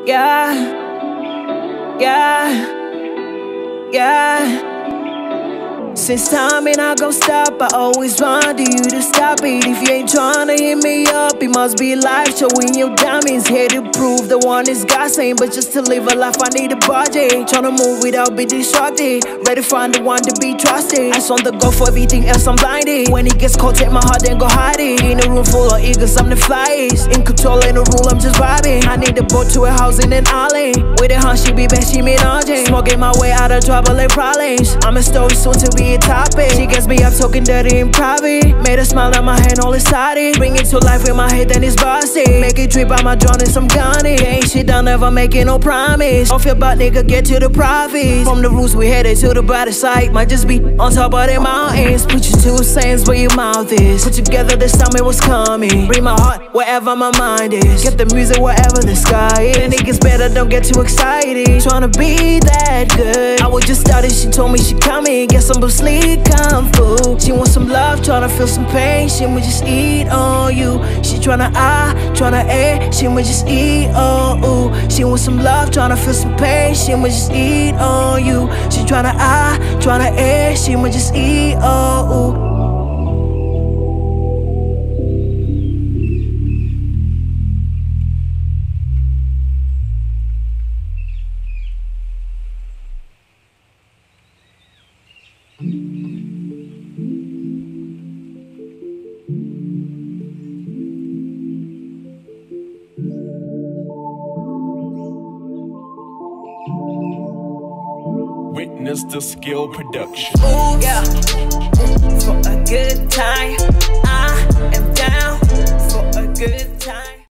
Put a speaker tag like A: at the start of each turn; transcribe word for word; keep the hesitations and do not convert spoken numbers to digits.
A: Yeah, yeah, yeah. Since time ain't not gon' stop, I always want you to stop it. If you ain't tryna hit me up, it must be life showing your diamonds. Here to prove the one is God saying, but just to live a life I need a budget. Tryna move without being distracted, ready to find the one to be trusted. I on the go for everything else, I'm blinded. When it gets cold, take my heart and go hide it. In a room full of eagles, I'm the flyest. In control, ain't no rule, I'm just vibing. I need a boat to a house in an alley. With a hunt, she be best, she me nudging. Smoking my way out of trouble and problems. I'm a story soon to be a topic. She gets me up talking dirty in private. Made her smile at my hand all excited. Bring it to life with my head, then it's busted. Make it drip out my jaw and some gunning. Ain't shit done, never making no promise. Off your butt, nigga, get to the profits. From the roots, we headed to the brighter side. Might just be on top of the mountains. Put your two cents where your mouth is. Put together this time it was coming. Bring my heart wherever my mind is. Get the music wherever the sky is. And it gets better, don't get too excited. Tryna be that good. I was just started, she told me she coming. Get some sleep, kung fu. She wants some love, tryna feel some pain. She would just eat on you. She tryna ah, tryna eh. She would just eat on ooh. She wants some love, tryna feel some pain. She would just eat on you. She tryna ah, tryna eh. She would just eat on ooh.
B: Witness the skill production.
A: Ooh, yeah. For a good time, I am down for a good time.